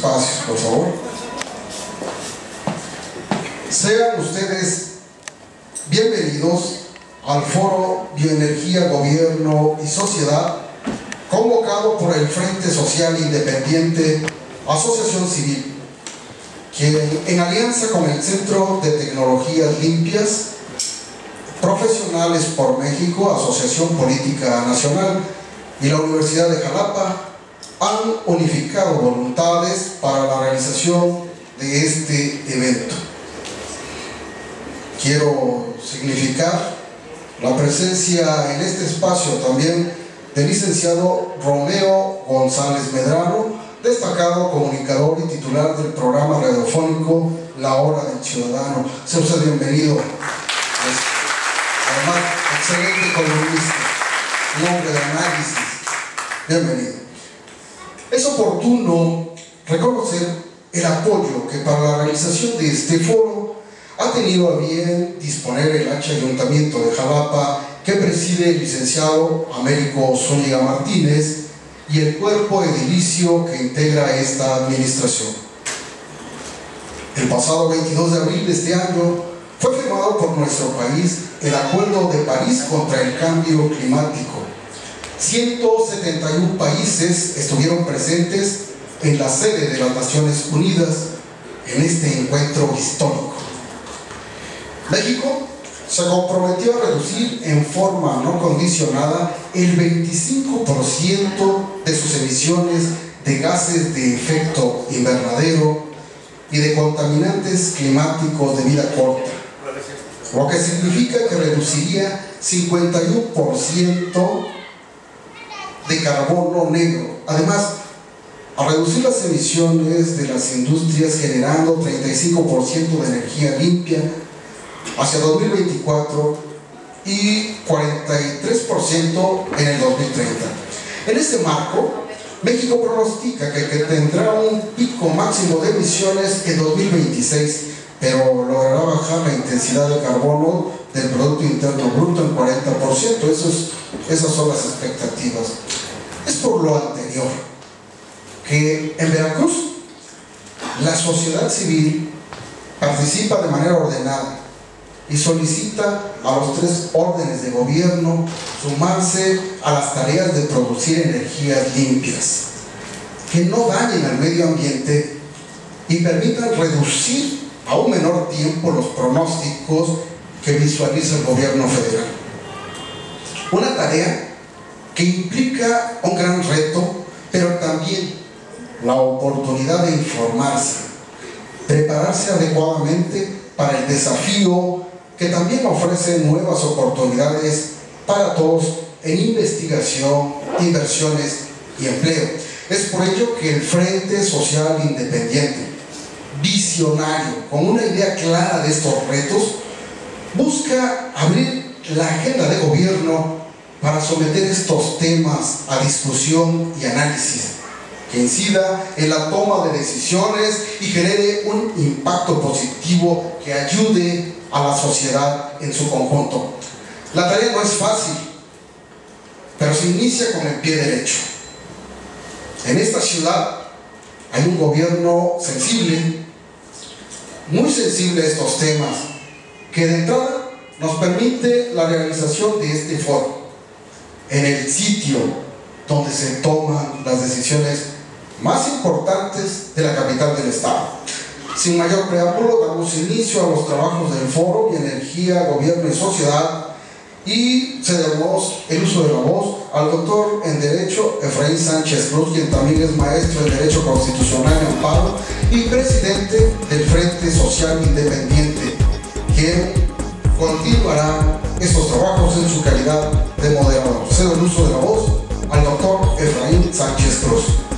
espacios, por favor. Sean ustedes bienvenidos al Foro Bioenergía, Gobierno y Sociedad, convocado por el Frente Social Independiente Asociación Civil, quien en alianza con el Centro de Tecnologías Limpias, Profesionales por México, Asociación Política Nacional y la Universidad de Jalapa han unificado voluntades para la realización de este evento. Quiero significar la presencia en este espacio también del licenciado Romeo González Medrano, destacado comunicador y titular del programa radiofónico La Hora del Ciudadano. Sea usted bienvenido. Además, excelente columnista, un hombre de análisis. Bienvenido. Es oportuno reconocer el apoyo que para la realización de este foro ha tenido a bien disponer el Ayuntamiento de Jalapa, que preside el licenciado Américo Zúñiga Martínez, y el cuerpo edilicio que integra esta administración. El pasado 22 de abril de este año fue firmado por nuestro país el Acuerdo de París contra el Cambio Climático. 171 países estuvieron presentes en la sede de las Naciones Unidas en este encuentro histórico. México se comprometió a reducir en forma no condicionada el 25% de sus emisiones de gases de efecto invernadero y de contaminantes climáticos de vida corta, lo que significa que reduciría 51% de carbono negro. Además, a reducir las emisiones de las industrias generando 35% de energía limpia hacia 2024 y 43% en el 2030. En este marco, México pronostica que tendrá un pico máximo de emisiones en 2026, pero logrará bajar la intensidad de carbono del Producto Interno Bruto en 40%. Esas son las expectativas. Es por lo anterior que en Veracruz la sociedad civil participa de manera ordenada y solicita a los 3 órdenes de gobierno sumarse a las tareas de producir energías limpias que no dañen al medio ambiente y permitan reducir a un menor tiempo los pronósticos que visualiza el gobierno federal. Una tarea que implica un gran reto, pero también la oportunidad de informarse, prepararse adecuadamente para el desafío que también ofrece nuevas oportunidades para todos en investigación, inversiones y empleo. Es por ello que el Frente Social Independiente, visionario, con una idea clara de estos retos, busca abrir la agenda de gobierno para someter estos temas a discusión y análisis, que incida en la toma de decisiones y genere un impacto positivo que ayude a la sociedad en su conjunto. La tarea no es fácil, pero se inicia con el pie derecho. En esta ciudad hay un gobierno sensible, muy sensible a estos temas, que de entrada nos permite la realización de este foro en el sitio donde se toman las decisiones más importantes de la capital del estado. Sin mayor preámbulo, damos inicio a los trabajos del Foro Bioenergía, Gobierno y Sociedad, y cedemos el uso de la voz al doctor en Derecho Efraín Sánchez Cruz, quien también es maestro en Derecho Constitucional y Amparo y presidente del Frente Social Independiente, quien continuará estos trabajos en su calidad de moderador. Cedo el uso de la voz al doctor Efraín Sánchez Cruz.